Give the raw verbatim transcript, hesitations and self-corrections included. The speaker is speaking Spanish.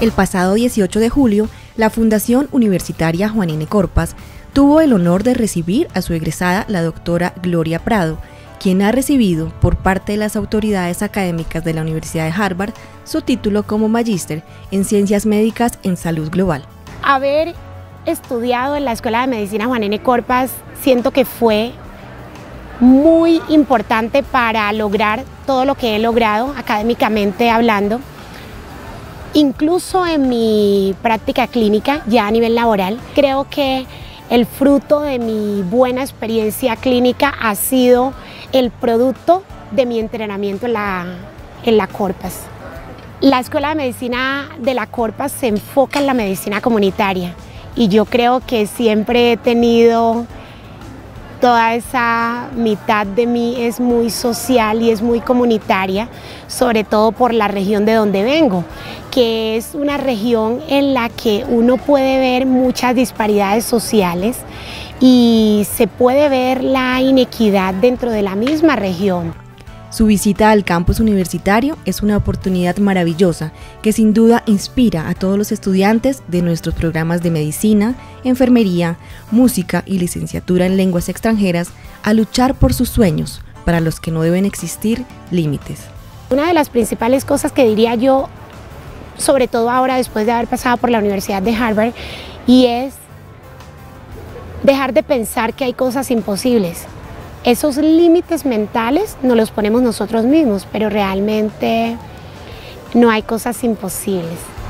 El pasado dieciocho de julio, la Fundación Universitaria Juan N. Corpas tuvo el honor de recibir a su egresada, la doctora Gloria Prado, quien ha recibido por parte de las autoridades académicas de la Universidad de Harvard su título como magíster en Ciencias Médicas en Salud Global. Haber estudiado en la Escuela de Medicina Juan N. Corpas siento que fue muy importante para lograr todo lo que he logrado académicamente hablando. Incluso en mi práctica clínica, ya a nivel laboral, creo que el fruto de mi buena experiencia clínica ha sido el producto de mi entrenamiento en la, en la Corpas. La Escuela de Medicina de la Corpas se enfoca en la medicina comunitaria y yo creo que siempre he tenido toda esa mitad de mí es muy social y es muy comunitaria, sobre todo por la región de donde vengo, que es una región en la que uno puede ver muchas disparidades sociales y se puede ver la inequidad dentro de la misma región. Su visita al campus universitario es una oportunidad maravillosa que sin duda inspira a todos los estudiantes de nuestros programas de medicina, enfermería, música y licenciatura en lenguas extranjeras a luchar por sus sueños, para los que no deben existir límites. Una de las principales cosas que diría yo, sobre todo ahora después de haber pasado por la Universidad de Harvard, y es dejar de pensar que hay cosas imposibles. Esos límites mentales nos los ponemos nosotros mismos, pero realmente no hay cosas imposibles.